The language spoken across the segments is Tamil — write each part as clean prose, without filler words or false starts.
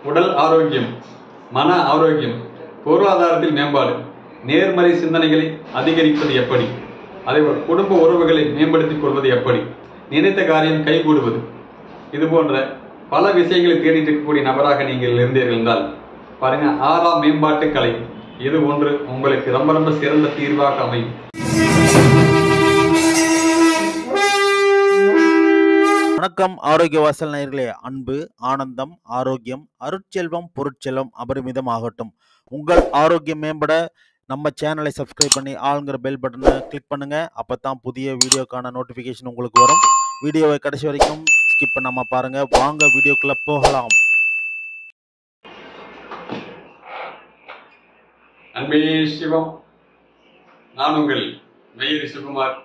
உடல் ஆரோக்கியம், மன ஆரோக்கியம், பொருளாதாரத்தில் மேம்பாடு, நேர்மறை சிந்தனைகளை அதிகரிப்பது எப்படி, அதேபோல் குடும்ப உறவுகளை மேம்படுத்திக் கொள்வது எப்படி, நினைத்த காரியம் கைகூடுவது, இது போன்ற பல விஷயங்களை தேடிட்டு இருக்கக்கூடிய நபராக நீங்கள் இருந்தீர்கள் என்றால் பாருங்க, 6ஆம் மேம்பாட்டு கலை இது ஒன்று உங்களுக்கு ரொம்ப சிறந்த தீர்வாக அமையும். வணக்கம் ஆரோக்கியவாசல் நேயர்களே. அன்பு, ஆனந்தம், ஆரோக்கியம், அருட்செல்வம், பொருட்செல்வம் அபரிமிதம் ஆகட்டும். உங்கள் ஆரோக்கியம் மேம்பட நம்ம சேனலை சப்ஸ்கிரைப் பண்ணி ஆளுங்கிற பெல் பட்டனை கிளிக் பண்ணுங்க. அப்பதான் புதிய வீடியோக்கான நோட்டிபிகேஷன் உங்களுக்கு வரும். வீடியோவை கடைசி வரைக்கும் ஸ்கிப் பண்ணாம பாருங்க. வாங்க வீடியோக்குள்ள போகலாம். அன்பே சிவம். நான் உங்கள் மெய்யரி சுகுமார்.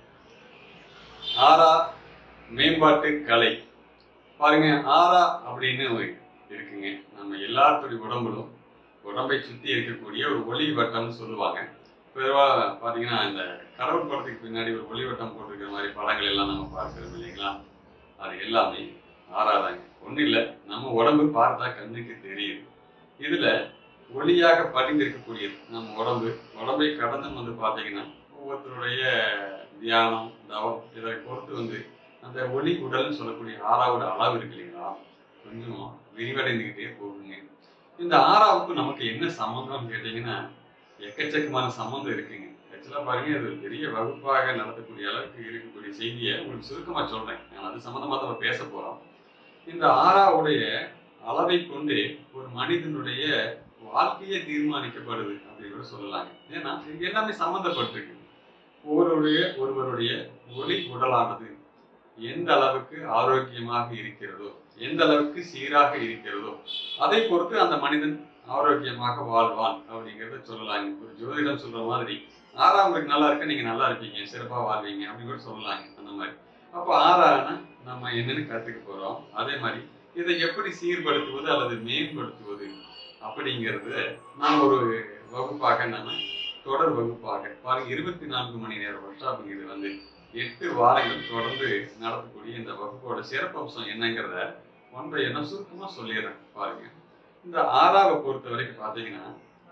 6ஆ மேம்பாட்டு கலை பாருங்க. 6ஆ அப்படின்னு இருக்குங்க. நம்ம எல்லாத்துடைய உடம்பை சுற்றி இருக்கக்கூடிய ஒரு ஒளி வட்டம்னு சொல்லுவாங்க. பொதுவாக பார்த்தீங்கன்னா இந்த கடவுள் படத்துக்கு பின்னாடி ஒரு ஒளி வட்டம் போட்டிருக்கிற மாதிரி படங்கள் எல்லாம் நம்ம பார்க்கிறோம் இல்லைங்களா? அது எல்லாமே 6ஆதாங்க. ஒன்றும் இல்லை, நம்ம உடம்பு பார்த்தா கண்ணுக்கு தெரியுது. இதுல ஒளியாக படிந்திருக்கக்கூடியது நம்ம உடம்பை கடந்து பார்த்தீங்கன்னா ஒவ்வொருத்தருடைய தியானம், தவம் இதை பொறுத்து அந்த ஒளி உடல்னு சொல்லக்கூடிய 6ஆவோட அளவு இருக்கு இல்லைங்களா, கொஞ்சம் விரிவடைந்துகிட்டே போகுங்க. இந்த 6ஆவுக்கு நமக்கு என்ன சம்பந்தம்னு கேட்டீங்கன்னா எக்கச்சக்கமான சம்பந்தம் இருக்குங்க. ஆக்சுவலா பாருங்க, இது பெரிய வகுப்பாக நடத்தக்கூடிய அளவுக்கு இருக்கக்கூடிய செய்தியை உங்களுக்கு சுருக்கமா சொல்றேன். நான் அது சம்பந்தமா தான் பேச போறோம். இந்த 6ஆவுடைய அளவை கொண்டு ஒரு மனிதனுடைய வாழ்க்கையே தீர்மானிக்கப்படுது அப்படின்னு கூட சொல்லலாங்க. ஏன்னா இது எல்லாமே சம்பந்தப்பட்டிருக்கு. ஒருவருடைய ஒளி உடலானது எந்த அளவுக்கு ஆரோக்கியமாக இருக்கிறதோ, எந்த அளவுக்கு சீராக இருக்கிறதோ, அதை பொறுத்து அந்த மனிதன் ஆரோக்கியமாக வாழ்வான் அப்படிங்கிறத சொல்லலாங்க. ஒரு ஜோதிடம் சொல்ற மாதிரி 6ஆம் நல்லா இருக்க நீங்க நல்லா இருப்பீங்க, சிறப்பாக வாழ்வீங்க அப்படின்னு கூட சொல்லலாங்க. அந்த மாதிரி அப்போ 6ஆனா நம்ம என்னன்னு கற்றுக்க போறோம். அதே மாதிரி இதை எப்படி சீர்படுத்துவது அல்லது மேம்படுத்துவது அப்படிங்கிறது நான் ஒரு வகுப்பாக தொடர் வகுப்பாக பாருங்க 24 மணி நேரம் ஒர்க் ஷாப்புங்கிறது 8 வாரங்கள் தொடர்ந்து நடத்தக்கூடிய இந்த வகுப்போட சிறப்பம்சம் என்னங்கிறத ஒன்றை என்ன சுருக்கமா சொல்லிடுறேன். பாருங்க, இந்த 6ஆவை பொறுத்த வரைக்கும் பார்த்தீங்கன்னா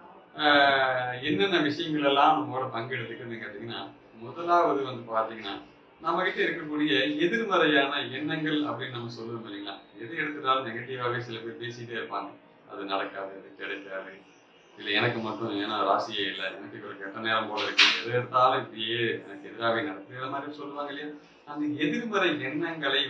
என்னென்ன விஷயங்கள் எல்லாம் நம்மளோட பங்கெடுத்துக்குன்னு கேட்டீங்கன்னா, முதலாவது பார்த்தீங்கன்னா நம்ம கிட்ட இருக்கக்கூடிய எதிர்மறையான எண்ணங்கள் அப்படின்னு நம்ம சொல்லுவோம் இல்லைங்களா? எது எடுத்துட்டாலும் நெகட்டிவாகவே சில பேர் பேசிட்டே இருப்பாங்க. அது நடக்காது, அது கிடைக்காது, இல்லை எனக்கு மட்டும் ஏன்னா ராசியே இல்லை, எனக்கு ஒரு கெட்ட நேரம் போல இருக்கு, எது எடுத்தாலும் இப்படியே எனக்கு எதிராகவே நடக்குது, இதை மாதிரி சொல்லுவாங்க இல்லையா? அந்த எதிர்மறை எண்ணங்களை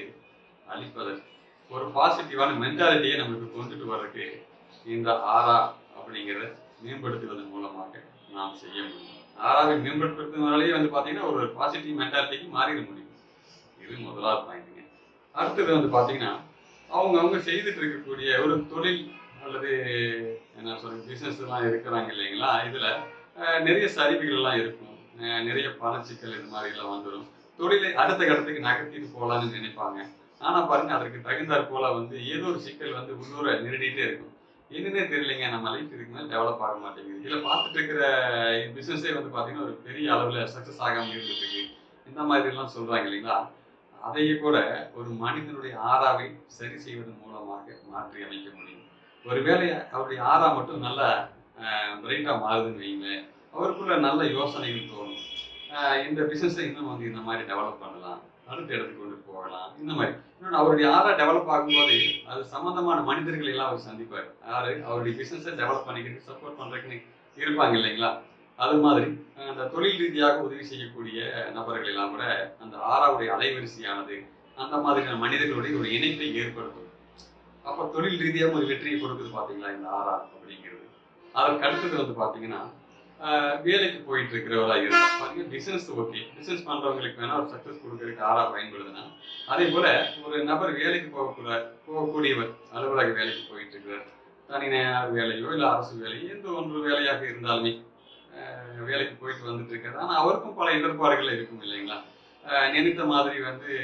அழிப்பதற்கு ஒரு பாசிட்டிவான மென்டாலிட்டியை நமக்கு கொண்டுட்டு வர்றதுக்கு இந்த 6ஆ அப்படிங்கிறத மேம்படுத்துவதன் மூலமாக நாம் செய்ய முடியும். 6ஆவை மேம்படுத்துறதுனாலே பார்த்தீங்கன்னா ஒரு பாசிட்டிவ் மென்டாலிட்டிக்கு மாறிட முடியும். இது முதலாவது பாயிண்ட்டுங்க. அடுத்தது பார்த்தீங்கன்னா அவங்க செய்துட்டு இருக்கக்கூடிய ஒரு தொழில் அல்லது என்ன சொல்ற பிஸ்னஸ் எல்லாம் இருக்கிறாங்க இல்லைங்களா? இதுல நிறைய சரிவுகள் எல்லாம் இருக்கும், நிறைய பணச்சிக்கல் இது மாதிரி எல்லாம் வந்துடும். தொழிலை அடுத்த கட்டத்துக்கு நகர்த்திட்டு போகலான்னு நினைப்பாங்க. ஆனா பாருங்க, அதற்கு தகுந்தாற் போல ஏதோ ஒரு சிக்கல் உள்ளூர நிறுத்திட்டே இருக்கும். என்னன்னே தெரியலைங்க, நம்ம லைஃப் இதுக்கு மேலே டெவலப் ஆக மாட்டேங்குது. இதில் பார்த்துட்டு இருக்கிற பிஸ்னஸே பார்த்தீங்கன்னா ஒரு பெரிய அளவில் சக்ஸஸ் ஆகாமல் இருந்துட்டு இருக்கு, இந்த மாதிரி எல்லாம் சொல்றாங்க இல்லைங்களா? அதையே கூட ஒரு மனிதனுடைய 6ஆவை சரி செய்வதன் மூலமாக மாற்றி அமைக்க முடியும். ஒருவேளை அவருடைய 6ஆ மட்டும் நல்லா பிரைட்டா மாறுதுன்னு வைங்களேன், அவருக்குள்ள நல்ல யோசனைகள் தோணும். இந்த பிசினஸை இன்னும் இந்த மாதிரி டெவலப் பண்ணலாம், அடுத்த இடத்துக்கு கொண்டு போகலாம். இந்த மாதிரி இன்னொன்று அவருடைய 6ஆ டெவலப் ஆகும்போது அது சம்பந்தமான மனிதர்கள் எல்லாம் அவர் சந்திப்பார். யாரு அவருடைய பிசினஸை டெவலப் பண்ணிக்கிட்டு சப்போர்ட் பண்றதுக்குன்னு இருப்பாங்க இல்லைங்களா? அது மாதிரி அந்த தொழில் ரீதியாக உதவி செய்யக்கூடிய நபர்கள் எல்லாம் கூட அந்த 6ஆவுடைய அலைவரிசையானது அந்த மாதிரியான மனிதர்களுடைய ஒரு இணைப்பை ஏற்படுத்தும். அப்போ தொழில் ரீதியாக ஒரு வெற்றியை கொடுக்குது பார்த்தீங்களா இந்த 6ஆ அப்படிங்கிறது. அதற்கு அடுத்தது பார்த்தீங்கன்னா வேலைக்கு போயிட்டு இருக்கிறவராக இருந்தால் பாத்தீங்க, பிசினஸ் ஓகே, பிசினஸ் பண்றவங்களுக்கு வேணா ஒரு சக்சஸ் கொடுக்கறதுக்கு 6ஆ பயன்படுதுன்னா, அதே போல ஒரு நபர் வேலைக்கு போகக்கூடியவர் அலுவலக வேலைக்கு போயிட்டு இருக்கிறார், தனியார் வேலையோ இல்லை அரசு வேலையோ எந்த ஒன்று வேலையாக இருந்தாலுமே வேலைக்கு போயிட்டு வந்துட்டு இருக்காரு. ஆனா அவருக்கும் பல இடர்பாடுகள் இருக்கும் இல்லைங்களா? நினைத்த மாதிரி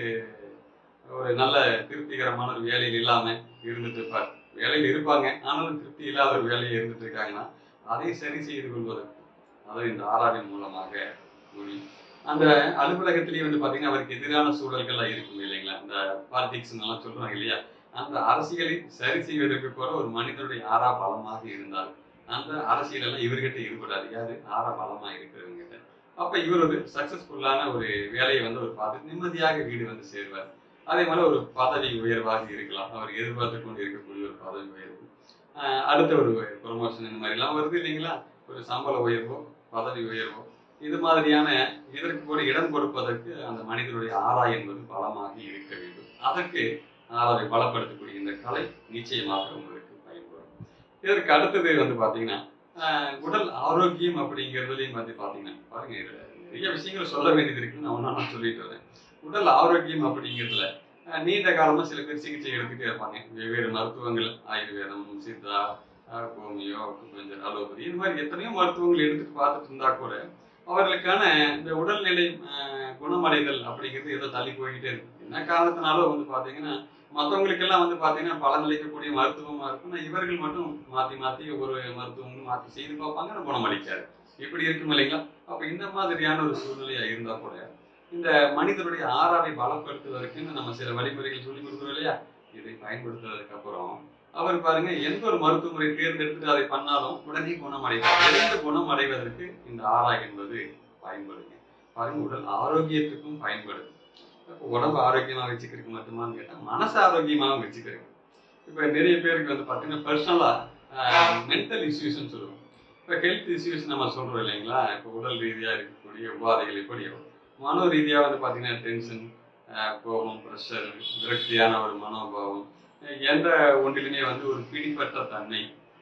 ஒரு நல்ல திருப்திகரமான ஒரு வேலையில் இல்லாம இருந்துட்டு இருப்பார். வேலையில் இருப்பாங்க, ஆனாலும் திருப்தி இல்லாத ஒரு வேலையை இருந்துட்டு இருக்காங்கன்னா அதை சரி செய்து கொள்வதற்கு அதாவது இந்த 6ஆவின் மூலமாக முடியும். அந்த அலுவலகத்திலேயே பாத்தீங்கன்னா அவருக்கு எதிரான சூழல்கள்லாம் இருக்கும் இல்லைங்களா? இந்த பாலிடிக்ஸ் எல்லாம் சொல்றாங்க இல்லையா? அந்த அரசியலை சரி செய்வதற்கு கூட ஒரு மனிதனுடைய ஆறா பலமாக இருந்தால் அந்த அரசியல் எல்லாம் இவர்கிட்ட ஈடுபடாது. யாரு? ஆறா பலமா இருக்கிறவங்க கிட்ட. அப்ப இவர் ஒரு சக்சஸ்ஃபுல்லான ஒரு வேலையை வந்து ஒரு பார்த்து நிம்மதியாக வீடு வந்து சேருவார். அதே மாதிரி ஒரு பதவி உயர்வாக இருக்கலாம். அவர் எதிர்பார்த்து கொண்டு இருக்கக்கூடிய ஒரு பதவி உயர்வு, அடுத்த ஒரு ப்ரொமோஷன், இந்த மாதிரி எல்லாம் வருது இல்லைங்களா? ஒரு சம்பள உயர்வோ பதவி உயர்வோ இது மாதிரியான இதற்கு கூட இடம் கொடுப்பதற்கு அந்த மனிதனுடைய ஆறா என்பது பலமாக இருக்க வேண்டும். அதற்கு ஆறாவை பலப்படுத்தக்கூடிய இந்த கலை நிச்சயமாக உங்களுக்கு பயன்படும். இதற்கு அடுத்தது வந்து பாத்தீங்கன்னா உடல் ஆரோக்கியம் அப்படிங்கிறதுலையும் வந்து பாத்தீங்கன்னா பாருங்க, இதுல நிறைய விஷயங்கள் சொல்ல வேண்டியது இருக்குன்னு நான் ஒன்னா சொல்லிட்டு வரேன். உடல் ஆரோக்கியம் அப்படிங்கிறதுல நீண்ட காலமா சில பேர் சிகிச்சை எடுத்துட்டே இருப்பாங்க. வெவ்வேறு மருத்துவங்கள், ஆயுர்வேதம், சித்தா, ஹோமியோ, அக்குபஞ்சர், அலோபதி, இது மாதிரி எத்தனையோ மருத்துவங்கள் எடுத்துட்டு பார்த்துட்டு இருந்தா கூட அவர்களுக்கான இந்த உடல்நிலை குணமடைதல் அப்படிங்கிறது ஏதோ தள்ளி போய்கிட்டே இருக்கு. என்ன காரணத்தினாலும் வந்து பாத்தீங்கன்னா மற்றவங்களுக்கெல்லாம் வந்து பாத்தீங்கன்னா பலனளிக்கக்கூடிய மருத்துவமா இருக்கும். இவர்கள் மட்டும் மாத்தி மாத்தி ஒரு மருத்துவம் மாத்தி செய்து பார்ப்பாங்க, குணமளிக்காது. இப்படி இருக்கும் இல்லைங்களா? அப்ப இந்த மாதிரியான ஒரு சூழ்நிலையா இருந்தா கூட இந்த மனிதனுடைய ஆறாவை பலப்படுத்துவதற்குன்னு நம்ம சில வழிமுறைகள் சொல்லி கொடுக்குறோம் இல்லையா? இதை பயன்படுத்துவதற்கு அப்புறம் அவர் பாருங்க எந்த ஒரு மருத்துவ முறை தேர்ந்தெடுத்து அதை பண்ணாலும் உடனே குணமடைவார். விரைந்து குணம் அடைவதற்கு இந்த ஆறா என்பது பயன்படுங்க. பாருங்க, உடல் ஆரோக்கியத்துக்கும் பயன்படுது. இப்போ உடம்பு ஆரோக்கியமா வச்சுக்கிறதுக்கு மட்டுமான்னு கேட்டா மனசு ஆரோக்கியமாகவும் வச்சுக்கிறேன். இப்ப நிறைய பேருக்கு வந்து பாத்தீங்கன்னா பர்சனலா மென்டல் இஷ்யூஸ்ன்னு சொல்லுவோம். இப்ப ஹெல்த் இஷ்யூஸ் நம்ம சொல்றோம் இல்லைங்களா? இப்ப உடல் ரீதியா இருக்கக்கூடிய உபாதைகள் எப்படியோ மனோ ரீதியா வந்து பாத்தீங்கன்னா டென்ஷன், கோபம், ப்ரெஷர், விரக்தியான ஒரு மனோபாவம், எந்த ஒன்றிலுமே வந்து ஒரு பிடிப்பட்ட தன்மை,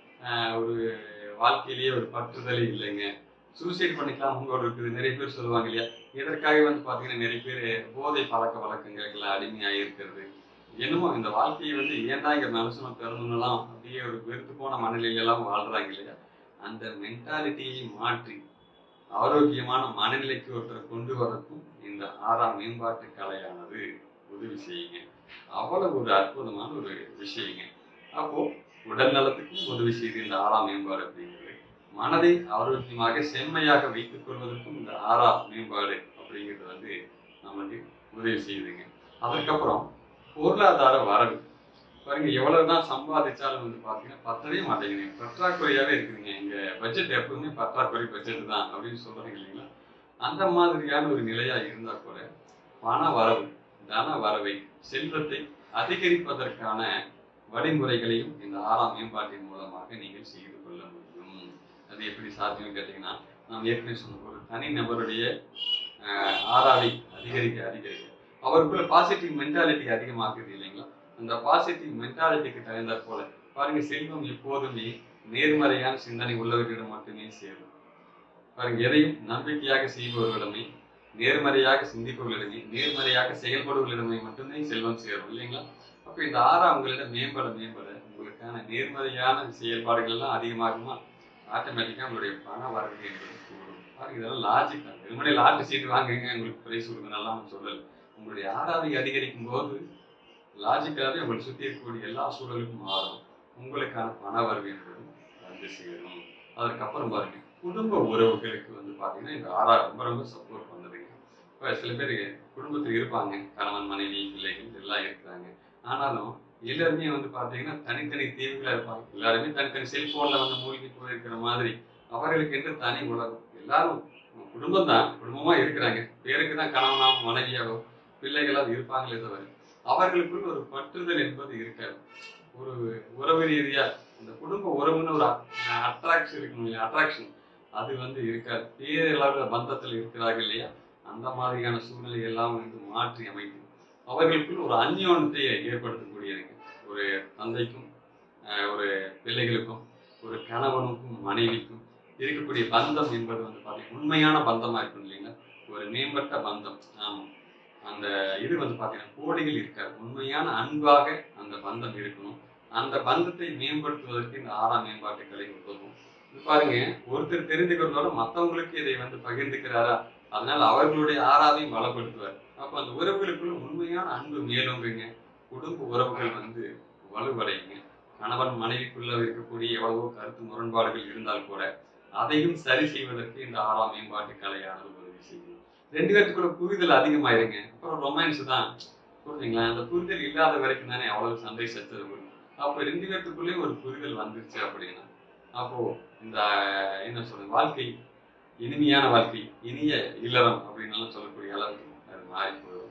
ஒரு வாழ்க்கையிலேயே ஒரு பற்றுதலே இல்லைங்க, சூசைட் பண்ணிக்கலாம் உங்களோட இருக்குது நிறைய பேர் சொல்லுவாங்க இல்லையா? இதற்காக வந்து பாத்தீங்கன்னா நிறைய பேர் போதை பழக்க வழக்கங்களுக்கெல்லாம் அடிமையாக இருக்கிறது. என்னமோ இந்த வாழ்க்கையை வந்து ஏன்டா இங்க மனுஷனை பிறந்தலாம் அப்படியே ஒரு வெறுத்து போன மனநிலையெல்லாம் வாழ்றாங்க இல்லையா? அந்த மென்டாலிட்டியை மாற்றி ஆரோக்கியமான மனநிலைக்கு ஒருத்தரை கொண்டு வரக்கும் இந்த ஆறாம் மேம்பாட்டு கலையானது உதவி செய்யுங்க. அவ்வளவு ஒரு அற்புதமான ஒரு விஷயங்க. அப்போ உடல் நலத்துக்கும் உதவி செய்து இந்த ஆறாம் மேம்பாடு அப்படிங்கிறது மனதை ஆரோக்கியமாக செம்மையாக வைத்துக் கொள்வதற்கும் இந்த ஆறாம் மேம்பாடு அப்படிங்கிறது வந்து நமக்கு உதவி செய்யுதுங்க. அதுக்கப்புறம் பொருளாதார வரவு பாருங்க, எவ்வளவுதான் சம்பாதிச்சாலும் வந்து பாத்தீங்கன்னா பத்தவே மாட்டேங்குது, பற்றாக்குறையாவே இருக்குதுங்க. எங்க பட்ஜெட் எப்பவுமே பற்றாக்குறை பட்ஜெட் தான் அப்படின்னு சொல்றாங்க இல்லைங்களா? அந்த மாதிரியான ஒரு நிலையா இருந்தா கூட பண வரவு, தன வரவை, செல்வத்தை அதிகரிப்பதற்கான வழிமுறைகளையும் இந்த ஆறாம் மேம்பாட்டின் மூலமாக நீங்கள் செய்து கொள்ள முடியும். அது எப்படி சாத்தியம் கேட்டீங்கன்னா, நாம் ஏற்கனவே சொன்ன ஒரு தனி நபருடைய ஆறாவை அதிகரிக்க அவருக்குள்ள பாசிட்டிவ் மென்டாலிட்டி அதிகமாகுது இல்லைங்களா? அந்த பாசிட்டிவ் மென்டாலிட்டிக்கு தகுந்தாற் போல பாருங்க, செல்வம் எப்போதுமே நேர்மறையான சிந்தனை உள்ளவர்களிடம் மட்டுமே சேரும். பாருங்க, எதையும் நம்பிக்கையாக செய்பவர்களிடமே, நேர்மறையாக சிந்திப்பவர்களிடமே, நேர்மறையாக செயல்படுவர்களிடமே மட்டுமே செல்வம் சேரும் இல்லைங்களா? அப்ப இந்த ஆறா உங்களிடம் மேம்பட உங்களுக்கான நேர்மறையான செயல்பாடுகள் எல்லாம் அதிகமாகுமா? ஆட்டோமேட்டிக்கா உங்களுடைய பண வரவு என்பது கூடும். பாருங்க, இதெல்லாம் லாஜிக் தான். வெறுமனே லாட்டரி சீட்டு வாங்குங்க உங்களுக்கு பிரைஸ் கொடுக்கணும் சொல்லல. உங்களுடைய ஆறாவை அதிகரிக்கும் போது லாஜிக்காவே உங்களை சுத்தி இருக்கக்கூடிய எல்லா சூழலுக்கும் மாறும். உங்களுக்கான பண வரவு என்பது வந்து சேரும். அதுக்கப்புறம் பாருங்க, குடும்ப உறவுகளுக்கு வந்து பாத்தீங்கன்னா இந்த ஆறா ரொம்ப ரொம்ப சப்போர்ட் பண்ணுதுங்க. இப்ப சில பேர் குடும்பத்தில் இருப்பாங்க, கணவன், மனைவி, பிள்ளைகள் எல்லாம் இருக்கிறாங்க. ஆனாலும் எல்லாருமே வந்து பாத்தீங்கன்னா தனித்தனி தீவுகளா இருப்பாங்க. எல்லாருமே தனித்தனி செல்போன்ல வந்து மூழ்கி போயிருக்கிற மாதிரி அவர்களுக்கு என்று தனி உலகம். எல்லாரும் குடும்பம் தான், குடும்பமா இருக்கிறாங்க, பேருக்கு தான் கணவனாகவும் மனைவியாகவோ பிள்ளைகளாக இருப்பாங்களே தவிர அவர்களுக்குள் ஒரு பற்றுதல் என்பது இருக்காது. ஒரு உறவு ரீதியா அந்த குடும்ப உறவுன்னு ஒரு அட்ராக்ஷன் இருக்கணும், அட்ராக்ஷன் அது வந்து இருக்காது. பேரளவு பந்தத்தில் இருக்கிறார்கள் இல்லையா? அந்த மாதிரியான சூழ்நிலை எல்லாம் வந்து மாற்றி அமைத்து அவர்களுக்குள் ஒரு அந்யோன்யத்தை ஏற்படுத்தக்கூடியதுங்க. ஒரு தந்தைக்கும் ஒரு பிள்ளைகளுக்கும், ஒரு கணவனுக்கும் மனைவிக்கும் இருக்கக்கூடிய பந்தம் என்பது வந்து பாத்தீங்கன்னா உண்மையான பந்தமா இருக்கும் இல்லைங்களா? ஒரு மேம்பட்ட பந்தம். ஆமா, அந்த இது வந்து பாத்தீங்கன்னா கோடிகள் இருக்காது, உண்மையான அன்பாக அந்த பந்தம் இருக்கணும். அந்த பந்தத்தை மேம்படுத்துவதற்கு இந்த ஆறாம் மேம்பாட்டு கலை உதவும். பாருங்க, ஒருத்தர் தெரிந்துக்கிறதோட மற்றவங்களுக்கு இதை வந்து பகிர்ந்துக்கிறாரா, அதனால அவர்களுடைய ஆறாவையும் பலப்படுத்துவார். அப்ப அந்த உறவுகளுக்குள்ள உண்மையான அன்பு மேலோங்குங்க. குடும்ப உறவுகள் வந்து வலுவடையுங்க. கணவன் மனைவிக்குள்ள இருக்கக்கூடிய எவ்வளவோ கருத்து முரண்பாடுகள் இருந்தால் கூட அதையும் சரி செய்வதற்கு இந்த ஆறாம் மேம்பாட்டு கலையானது உதவி செய்யும். ரெண்டு பேருக்குள்ள புரிதல் அதிகமாயிருங்க. அப்புறம் ரொமான்ஸ் தான். புரிஞ்சுங்களா? அந்த புரிதல் இல்லாத வரைக்கும் தானே அவ்வளவு சண்டை சச்சரவு. அப்ப 2 பேத்துக்குள்ளேயும் ஒரு புரிதல் வந்துருச்சு அப்படின்னா, அப்போ இந்த என்ன சொல்றது, வாழ்க்கை இனிமையான வாழ்க்கை, இனிய இல்லறம் அப்படின்னு சொல்லக்கூடிய அளவுக்கு அது மாறி போயிடும்.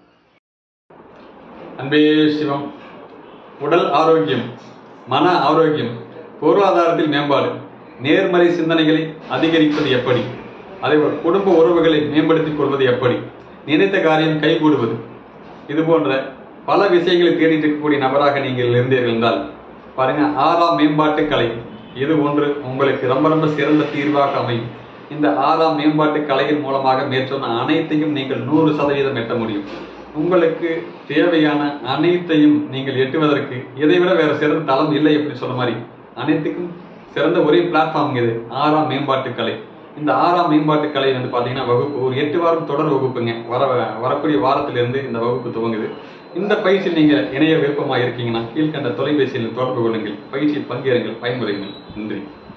அன்பே சிவம். உடல் ஆரோக்கியம், மன ஆரோக்கியம், பொருளாதாரத்தில் மேம்பாடு, நேர்மறை சிந்தனைகளை அதிகரிப்பது எப்படி, அதேபோல் குடும்ப உறவுகளை மேம்படுத்திக் கொள்வது எப்படி, நினைத்த காரியம் கைகூடுவது, இது போன்ற பல விஷயங்களை தேடிட்டு இருக்கக்கூடிய நபராக நீங்கள் இருந்தீர்கள் என்றால் பாருங்க, 6ஆம் மேம்பாட்டு கலை இது ஒன்று உங்களுக்கு ரொம்ப ரொம்ப சிறந்த தீர்வாக அமையும். இந்த 6ஆம் மேம்பாட்டு கலையின் மூலமாக மேற்சொன்ன அனைத்தையும் நீங்கள் 100% எட்ட முடியும். உங்களுக்கு தேவையான அனைத்தையும் நீங்கள் எட்டுவதற்கு இதைவிட வேற சிறந்த தளம் இல்லை அப்படின்னு சொன்ன மாதிரி அனைத்துக்கும் சிறந்த ஒரே பிளாட்ஃபார்ம் இது 6ஆம் மேம்பாட்டு கலை. இந்த 6ஆம் மேம்பாட்டு கலை வந்து பார்த்தீங்கன்னா வகுப்பு ஒரு 8 வாரம் தொடர் வகுப்புங்க. வரக்கூடிய வாரத்திலிருந்து இந்த வகுப்பு துவங்குது. இந்த பயிற்சியில் நீங்கள் இணைய விருப்பமாக இருக்கீங்கன்னா கீழ்கண்ட தொலைபேசியில் தொடர்பு கொள்ளுங்கள். பயிற்சியில் பங்கேறுங்கள், பயன்பெறுங்கள். நன்றி.